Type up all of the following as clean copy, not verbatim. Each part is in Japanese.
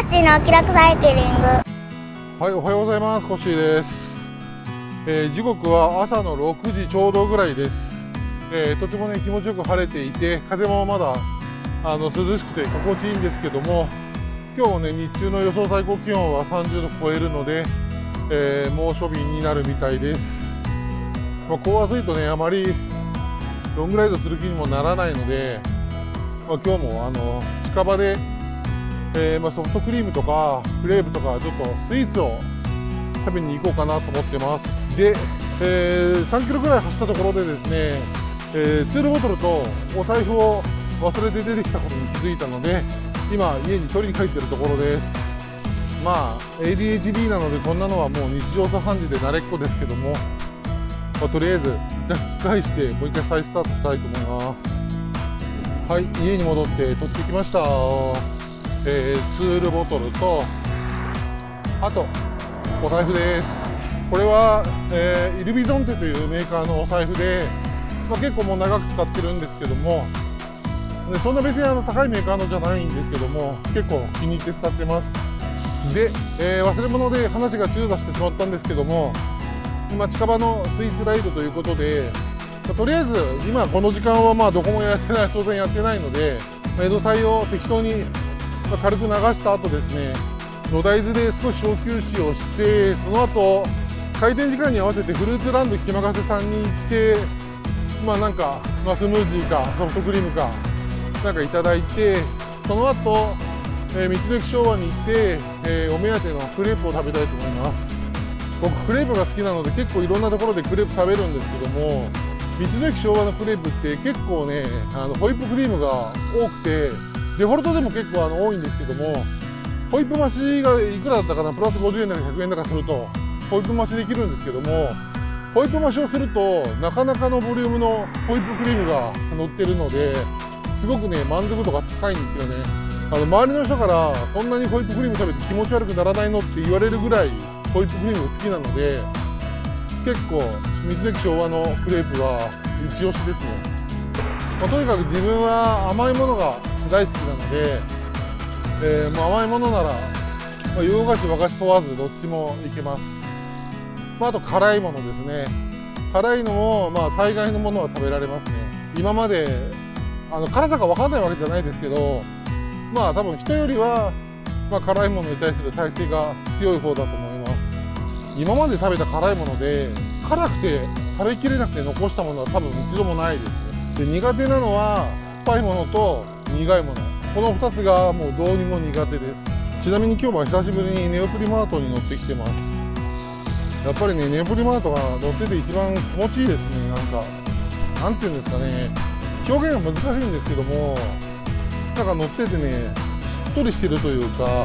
ッシーの気楽サイクリング。 はい、おはようございます。コッシーです。時刻は朝の6時ちょうどぐらいです。とてもね気持ちよく晴れていて、風もまだ涼しくて心地いいんですけども、今日もね日中の予想最高気温は30度超えるので、猛暑日になるみたいです。こう暑いとねあまりロングライドする気にもならないので、今日も近場でソフトクリームとかクレープとかちょっとスイーツを食べに行こうかなと思ってます。で、3キロぐらい走ったところでですね、ツールボトルとお財布を忘れて出てきたことに気づいたので、今家に取りに帰ってるところです。ADHD なのでこんなのはもう日常茶飯事で慣れっこですけども、とりあえず一旦引き返してもう一回再スタートしたいと思います。はい、家に戻って取ってきました。ツールボトルとあとお財布です。これは、イルビゾンテというメーカーのお財布で、結構もう長く使ってるんですけども、そんな別に高いメーカーのじゃないんですけども、結構気に入って使ってます。で、忘れ物で話が中座してしまったんですけども、今近場のスイーツライドということで、とりあえず今この時間はどこもやってない、当然やってないので、江戸菜を適当に軽く流した後ですね、野大豆で少し小休止をして、その後開店時間に合わせてフルーツランドきまかせさんに行って、スムージーかソフトクリームかなんかいただいて、その後道の駅昭和に行って、お目当てのクレープを食べたいと思います。僕クレープが好きなので結構いろんなところでクレープ食べるんですけども、道の駅昭和のクレープって結構ねホイップクリームが多くて、デフォルトでも結構多いんですけども、ホイップ増しがいくらだったかな、プラス50円だか100円だかするとホイップ増しできるんですけども、ホイップ増しをするとなかなかのボリュームのホイップクリームが乗ってるので、すごくね満足度が高いんですよね。周りの人からそんなにホイップクリーム食べて気持ち悪くならないのって言われるぐらいホイップクリームが好きなので、結構道の駅昭和のクレープは一押しですね。とにかく自分は甘いものが大好きなので、甘いものなら、洋菓子和菓子問わずどっちもいけます。あと辛いものですね。辛いのも大概のものは食べられますね。今まで辛さが分かんないわけじゃないですけど、多分人よりは、辛いものに対する耐性が強い方だと思います。今まで食べた辛いもので辛くて食べきれなくて残したものは多分一度もないですね。で、苦手なのは酸っぱいものと苦いもの、この2つがもうどうにも苦手です。ちなみに今日は久しぶりにネオプリマートに乗ってきてます。やっぱりね、ネオプリマートが乗ってて一番気持ちいいですね。なんていうんですかね、表現が難しいんですけども、乗っててね、しっとりしてるというか、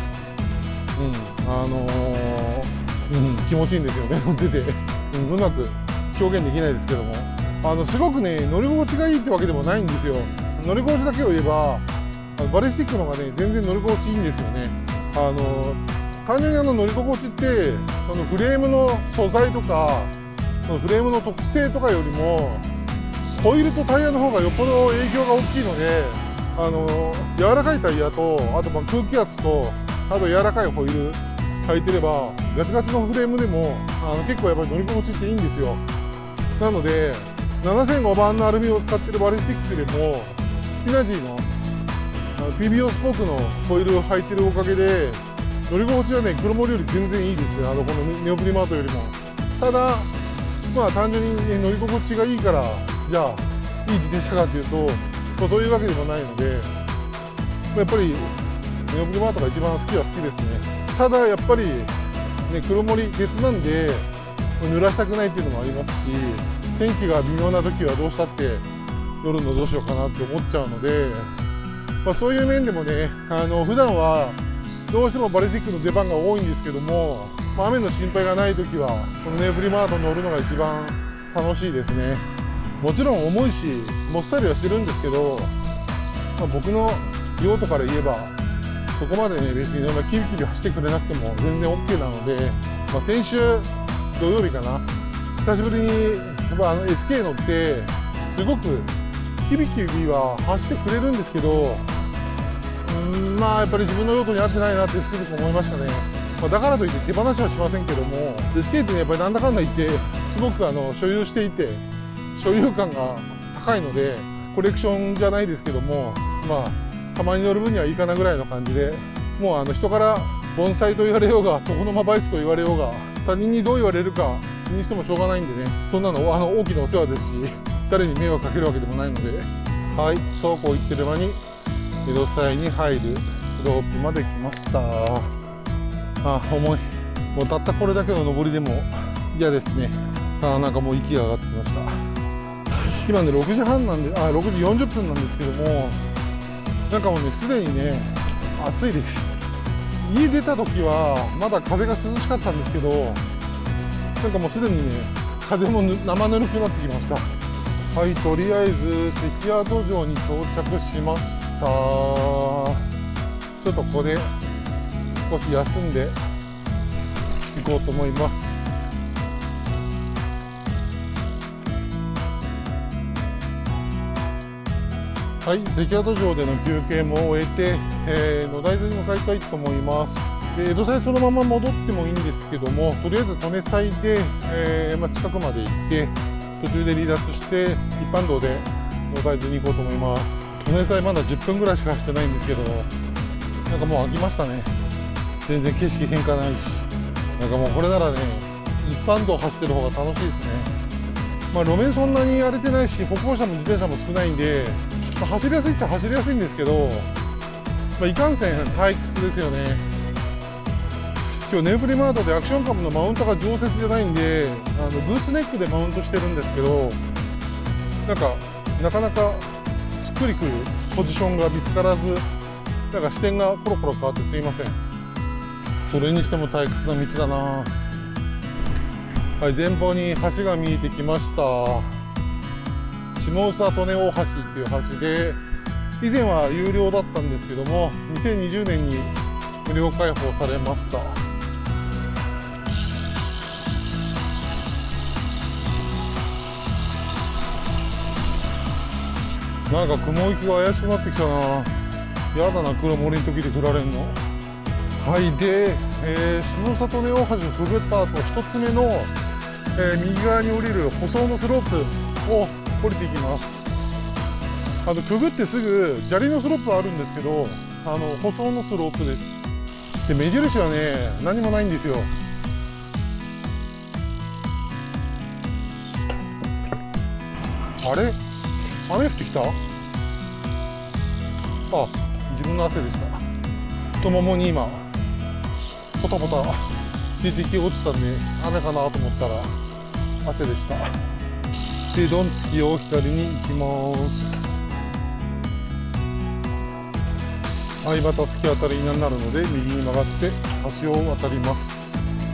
気持ちいいんですよね、乗ってて。うまく表現できないですけども、すごくね、乗り心地がいいってわけでもないんですよ。乗り心地だけを言えば、バリスティックの方がね、全然乗り心地いいんですよね。単純に乗り心地って、フレームの素材とか、フレームの特性とかよりも、ホイールとタイヤの方がよっぽど影響が大きいので、柔らかいタイヤと、あと空気圧と、あと柔らかいホイール履いてれば、ガチガチのフレームでも結構やっぱり乗り心地っていいんですよ。なので7005番のアルミを使ってるバリスティックでも、スピナジーのPBO スポークのホイールを履いてるおかげで乗り心地はね黒森より全然いいですよ、このネオプリマートよりも。ただ単純に、乗り心地がいいからじゃあいい自転車かっていうと、そういうわけでもないので、やっぱりネオプリマートが一番好きは好きですね。ただやっぱり、黒森鉄なんで濡らしたくないっていうのもありますし、天気が微妙な時はどうしたって夜のどうしようかなって思っちゃうので、そういう面でもね、普段はどうしてもバリスティックの出番が多いんですけども、雨の心配がない時はこのネオプリマートに乗るのが一番楽しいですね。もちろん重いしもっさりはしてるんですけど、僕の用途から言えばそこまでね別にキビキビ走ってくれなくても全然 OK なので、先週土曜日かな、久しぶりにSK 乗ってすごくキビキビは走ってくれるんですけど、 まあやっぱり自分の用途に合ってないなってつくづく思いましたね。だからといって手放しはしませんけども、スケートにやっぱりなんだかんだ言ってすごく所有していて所有感が高いので、コレクションじゃないですけども、まあたまに乗る分にはいいかなぐらいの感じで、もう人から盆栽と言われようが床の間バイクと言われようが、他人にどう言われるか気にしてもしょうがないんでね、そんなの大きなお世話ですし、誰に迷惑かけるわけでもないので、はい、そうこう言ってる間に江戸祭に入るスロープまで来ました。重い。もうたったこれだけの上りでも嫌ですね。なんかもう息が上がってきました。今ね6時半なんで、6時40分なんですけども、なんかもうねすでにね暑いです。家出た時はまだ風が涼しかったんですけど、なんかもうすでにね風も生ぬるくなってきました。はい、とりあえず関宿城に到着しました。ちょっとここで少し休んで行こうと思います。はい、関宿城での休憩も終えて、野台津に向かいたいと思います。江戸祭そのまま戻ってもいいんですけども、とりあえず利根祭で、近くまで行って途中で離脱して一般道で野台津に行こうと思います。利根祭まだ10分ぐらいしか走ってないんですけど、なんかもう飽きましたね。全然景色変化ないし、なんかもうこれならね一般道走ってる方が楽しいですね。路面そんなに荒れてないし、歩行者も自転車も少ないんで、走りやすいっちゃ走りやすいんですけど、いかんせん退屈ですよね。今日ネウプリマートでアクションカムのマウントが常設じゃないんで、グースネックでマウントしてるんですけど、なかなかしっくりくるポジションが見つからず、なんか視点がコロコロ変わってすいません。それにしても退屈な道だな。はい、前方に橋が見えてきました。下総利根大橋っていう橋で、以前は有料だったんですけども、2020年に無料開放されました。なんか雲行きが怪しくなってきたな。やだな、黒森の時で降られんの。はい、で、下総利根大橋をくぐった後、1つ目の、右側に降りる舗装のスロープを降りていきます。くぐってすぐ砂利のスロープあるんですけど、舗装のスロープです。で、目印はね何もないんですよ。あれ、雨降ってきた。自分の汗でした。太ももに今ポタポタ水滴落ちたんで雨かなと思ったら汗でした。で、ドンつきを左に行きます。相葉突き当たりになるので右に曲がって橋を渡ります。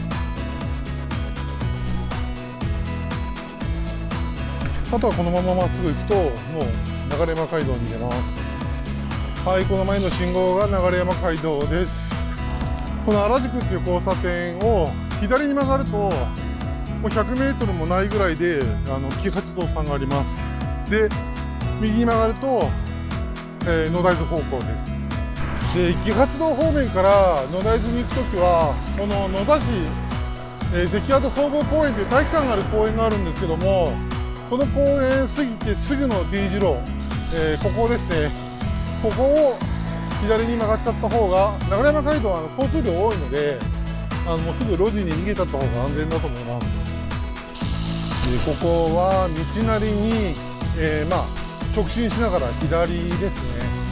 あとはこのまままっすぐ行くともう流山街道に出ます。はい、この前の信号が流山街道です。この原宿っていう交差点を左に曲がるともう100メートルもないぐらいで紀八堂さんがあります。で、右に曲がると、野台津方向です。で、紀八堂方面から野台津に行くときはこの野田市、関宿総合公園という体育館がある公園があるんですけども、この公園過ぎてすぐの T 字路、ここですね。ここを左に曲がっちゃった方が、流山街道は交通量多いので、もうすぐ路地に逃げちゃった方が安全だと思います。で、ここは道なりに、直進しながら左ですね。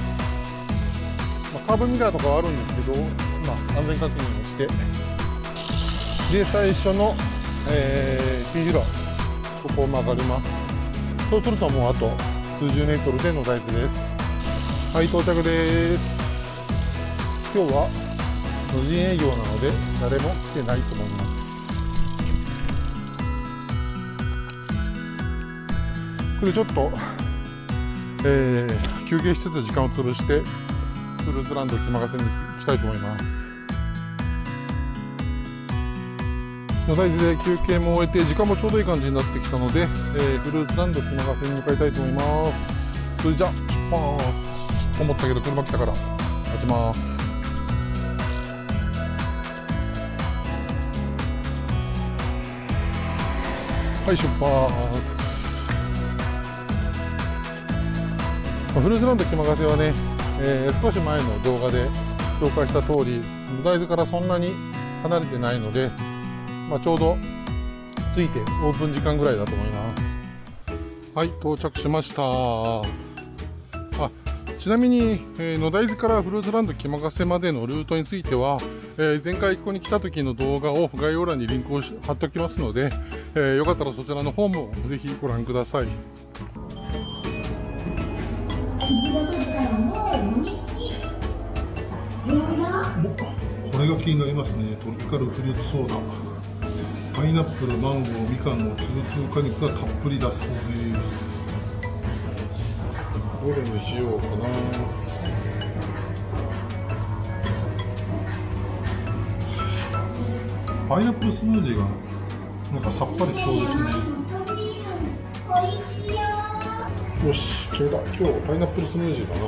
カーブミラーとかはあるんですけど、安全確認をして、で、最初の、T 字路、ここを曲がります。そうするともうあと数十メートルで野台津です。はい、到着です。今日は無人営業なので誰も来てないと思います。これちょっと、休憩しつつ時間を潰してフルーツランド気まかせに行きたいと思います。野台津で休憩も終えて時間もちょうどいい感じになってきたので、フルーツランド気まかせに向かいたいと思います。それじゃあ出発と思ったけど車来たからちます。はい、出発。フルーツランド気まがせはね、少し前の動画で紹介した通り、大豆からそんなに離れてないので、ちょうど着いてオープン時間ぐらいだと思います。はい、到着しました。ちなみに、野大豆からフルーツランド気まがせまでのルートについては、前回ここに来た時の動画を概要欄にリンクを貼っておきますので、よかったらそちらの方もぜひご覧ください。これが気になりますね。トロピカルフルーツソーダ、パイナップル、マンゴー、みかんのつぶつぶ果肉がたっぷりだそうです。どれにしようかな。パイナップルスムージーがなんかさっぱりそうですね。よし、決めた。今日パイナップルスムージーだな。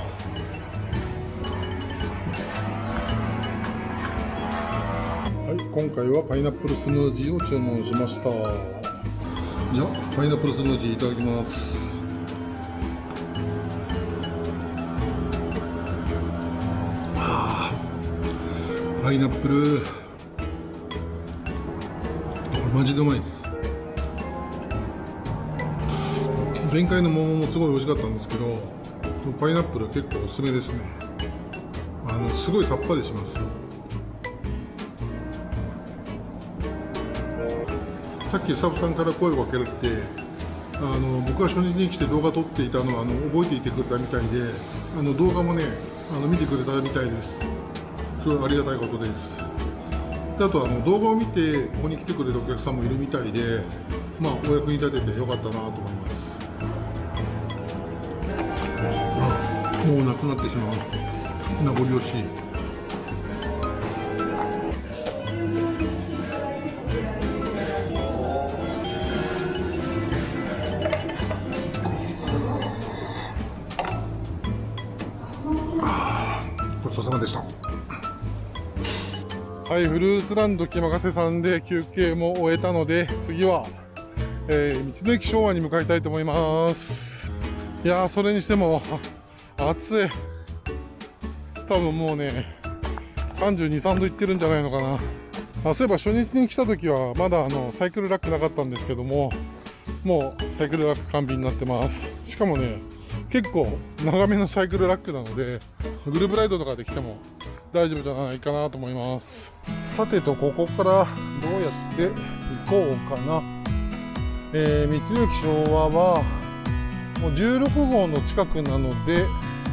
はい、今回はパイナップルスムージーを注文しました。じゃあパイナップルスムージーいただきます。パイナップル、マジでうまいです。前回の桃もすごい美味しかったんですけど、パイナップル結構おすすめですね。すごいさっぱりします。さっきスタッフさんから声をかけられて、僕が初日に来て動画撮っていたのを覚えていてくれたみたいで、動画もね見てくれたみたいです。すごいありがたいことです。であと動画を見てここに来てくれるお客さんもいるみたいで、お役に立ててよかったなと思います。もうなくなってしまう名残惜しい。ごちそうさまでした。はい、フルーツランド気まがせさんで休憩も終えたので、次は、道の駅昭和に向かいたいと思います。いやー、それにしても暑い。多分もうね32、3度いってるんじゃないのかな。そういえば初日に来た時はまだサイクルラックなかったんですけども、もうサイクルラック完備になってます。しかもね結構長めのサイクルラックなので、グループライドとかで来ても大丈夫じゃないかなと思います。さてと、ここからどうやって行こうかな。道の駅昭和はもう16号の近くなので、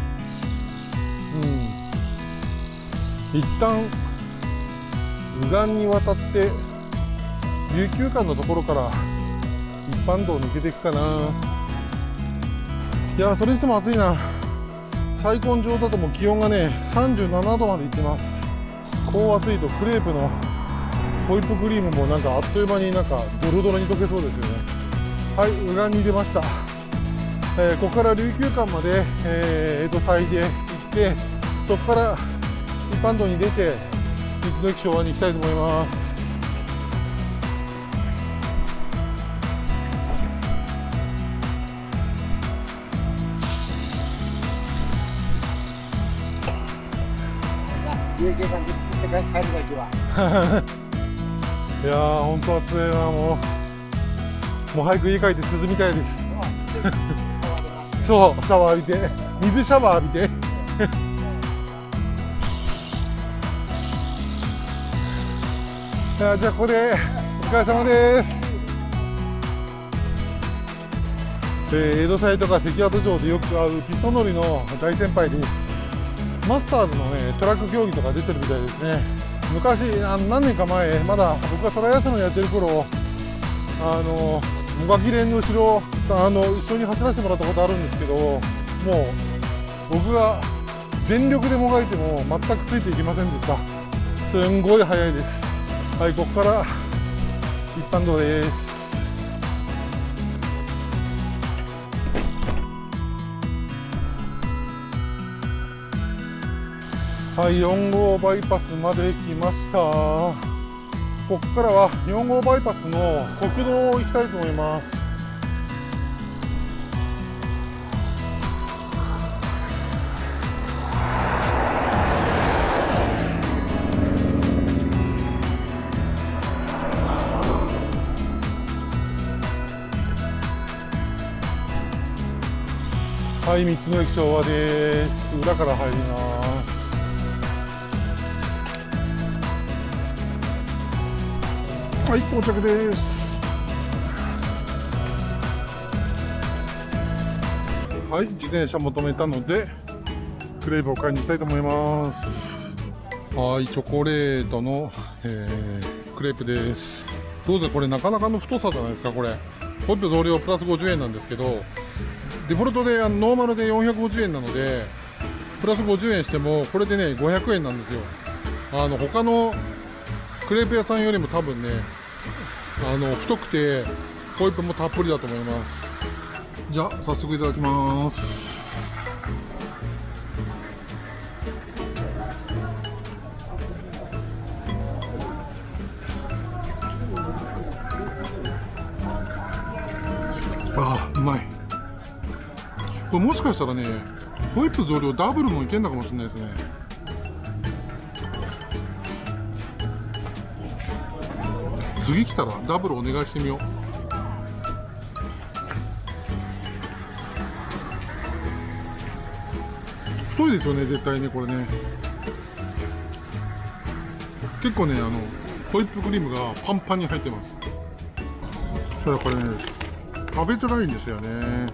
一旦右岸に渡って琉球館のところから一般道を抜けていくかな。いやー、それにしても暑いな。最高上だともう気温がね37度までいってます。こう暑いとクレープのホイップクリームもなんかあっという間になんかドロドロに溶けそうですよね。はい、右岸に出ました。ここから琉球館まで、江戸祭で行って、そこから一般道に出て道の駅昭和に行きたいと思います。いやー、本当暑いな。もう早く家帰って涼みたいです。そう、シャワー浴びて、水シャワー浴びて。じゃあここでお疲れ様です。江戸祭とか関宿城でよく会うピストン乗りの大先輩です。マスターズのねトラック競技とか出てるみたいですね。昔何年か前、まだ僕がトライアスロンやってる頃、もがき連の後ろ一緒に走らせてもらったことあるんですけど、もう僕が全力でもがいても全くついていけませんでした。すんごい速いです。はい、ここから一般道です。 はい、4号バイパスまで来ました。ここからは4号バイパスの側道を行きたいと思います。はい、道の駅昭和です。裏から入ります。はい、到着です。はい、自転車も止めたのでクレープを買いに行きたいと思います。はい、チョコレートの、クレープです。どうぞ、これなかなかの太さじゃないですか。これホイップ増量プラス50円なんですけど、デフォルトでノーマルで450円なのでプラス50円してもこれでね500円なんですよ。他のクレープ屋さんよりも多分ね太くてホイップもたっぷりだと思います。じゃあ早速いただきます。あー、うまい。これもしかしたらねホイップ増量ダブルもいけんだかもしれないですね。次来たらダブルお願いしてみよう。太いですよね絶対ねこれね。結構ねホイップクリームがパンパンに入ってます。ただこれね食べづらいんですよね。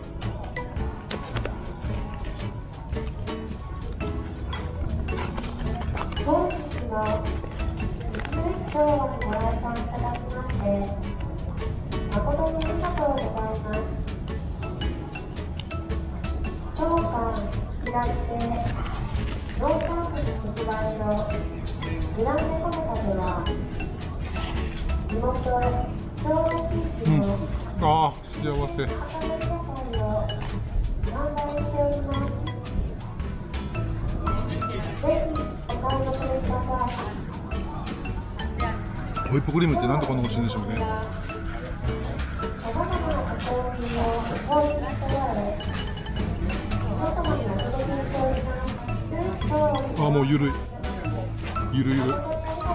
本日の賞をご来館いただきまして誠にありがとうございます。当館左手農産物直売所グランデコメカでは地元昭和地域のああ幸せ。 朝どり野菜を販売しております。ぜひお買い求めください。 ホイップクリームってなんでこんな美味しいんでしょうね。あ、もうゆるいゆるゆる。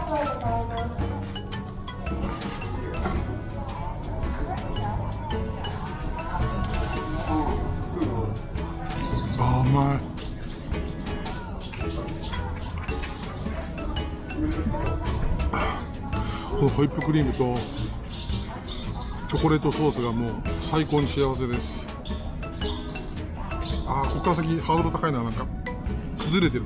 あ、うまい。このホイップクリームとチョコレートソースがもう最高に幸せです。あー、ここから先ハードル高いな。なんか崩れてる。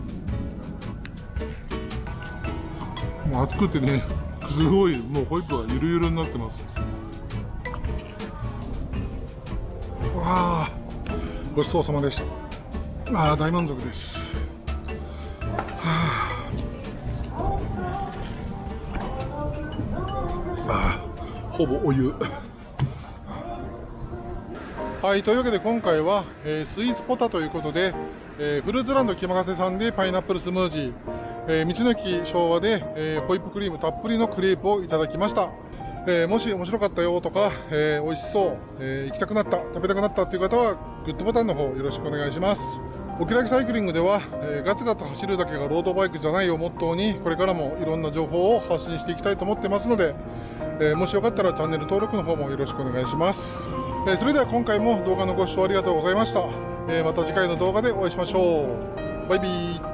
もう熱くてねすごいもうホイップがゆるゆるになってます。わー、ごちそうさまでした。あー、大満足です。ほぼお湯はい、というわけで今回は、スイーツポタということで、フルーツランド木任さんでパイナップルスムージー、道の駅昭和で、ホイップクリームたっぷりのクレープをいただきました。もし面白かったよとか、美味しそう、行きたくなった、食べたくなったという方はグッドボタンの方よろしくお願いします。おきらきサイクリングでは、ガツガツ走るだけがロードバイクじゃないをモットーにこれからもいろんな情報を発信していきたいと思ってますので、もしよかったらチャンネル登録の方もよろしくお願いします。それでは今回も動画のご視聴ありがとうございました。また次回の動画でお会いしましょう。バイビー。